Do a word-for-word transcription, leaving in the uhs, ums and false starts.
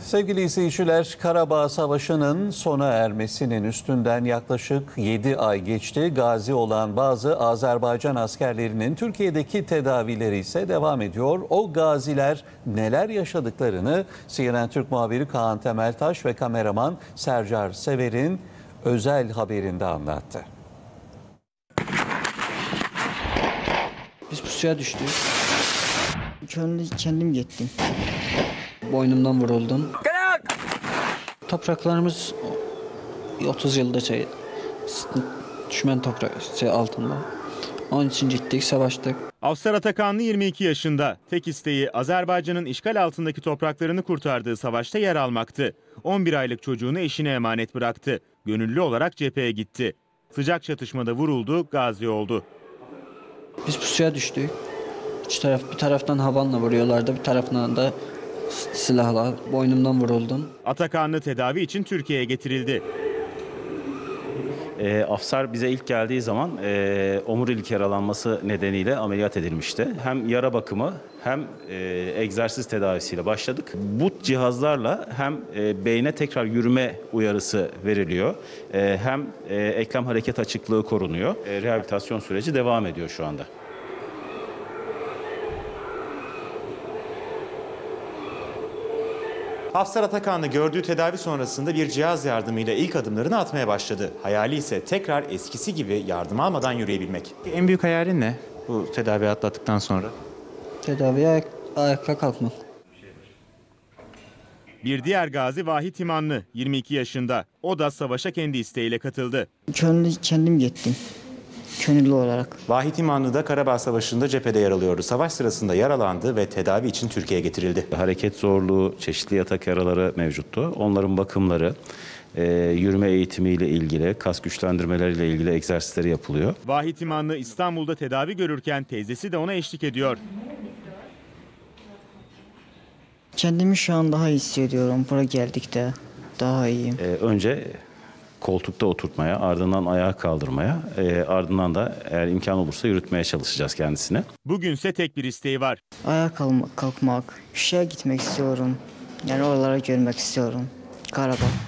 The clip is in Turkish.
Sevgili izleyiciler, Karabağ Savaşı'nın sona ermesinin üstünden yaklaşık yedi ay geçti. Gazi olan bazı Azerbaycan askerlerinin Türkiye'deki tedavileri ise devam ediyor. O gaziler neler yaşadıklarını C N N Türk muhabiri Kaan Temeltaş ve kameraman Sercar Sever'in özel haberinde anlattı. Biz pusuya düştük. Kendi, kendim gittim. Boynumdan vuruldum. Topraklarımız otuz yılda şey, düşman toprak şey altında. Onun için gittik, savaştık. Afsar Atakanlı yirmi iki yaşında. Tek isteği Azerbaycan'ın işgal altındaki topraklarını kurtardığı savaşta yer almaktı. on bir aylık çocuğunu eşine emanet bıraktı. Gönüllü olarak cepheye gitti. Sıcak çatışmada vuruldu, gazi oldu. Biz pusuya düştük. İki taraf, bir taraftan havanla vuruyorlardı, bir taraftan da silahla. Boynumdan vuruldum. Atakanlı tedavi için Türkiye'ye getirildi. E, Afsar bize ilk geldiği zaman e, omurilik yaralanması nedeniyle ameliyat edilmişti. Hem yara bakımı hem e, egzersiz tedavisiyle başladık. Bu cihazlarla hem e, beyne tekrar yürüme uyarısı veriliyor, e, hem e, eklem hareket açıklığı korunuyor. E, rehabilitasyon süreci devam ediyor şu anda. Afsar Atakanlı gördüğü tedavi sonrasında bir cihaz yardımıyla ilk adımlarını atmaya başladı. Hayali ise tekrar eskisi gibi yardım almadan yürüyebilmek. En büyük hayalin ne bu tedavi atlattıktan sonra? Tedaviye ayak, ayakta kalkmak. Bir diğer gazi Vahit İmanlı, yirmi iki yaşında. O da savaşa kendi isteğiyle katıldı. Kendi, kendim gittim. Gönüllü olarak. Vahit İmanlı da Karabağ Savaşı'nda cephede yer alıyordu. Savaş sırasında yaralandı ve tedavi için Türkiye'ye getirildi. Hareket zorluğu, çeşitli yatak yaraları mevcuttu. Onların bakımları, e, yürüme eğitimiyle ilgili, kas güçlendirmeleriyle ilgili egzersizleri yapılıyor. Vahit İmanlı İstanbul'da tedavi görürken teyzesi de ona eşlik ediyor. Kendimi şu an daha iyi hissediyorum. Buraya geldikte daha iyiyim. E, önce koltukta oturtmaya, ardından ayağa kaldırmaya, e, ardından da eğer imkan olursa yürütmeye çalışacağız kendisini. Bugünse tek bir isteği var. Ayağa kalkmak, kalkmak, şeye gitmek istiyorum. Yani oralara görmek istiyorum. Karabağ.